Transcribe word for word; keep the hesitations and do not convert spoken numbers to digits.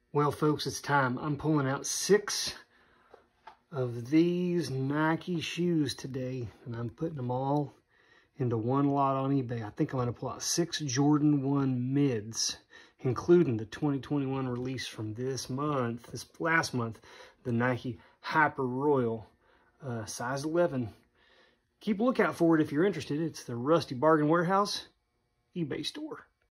Well, folks, it's time. I'm pulling out six of these Nike shoes today, and I'm putting them all into one lot on eBay. I think I'm going to pull out six Jordan one mids, including the twenty twenty-one release from this month, this last month, the Nike Hyper Royal, uh, size eleven. Keep a lookout for it if you're interested. It's the Rusty Bargain Warehouse eBay store.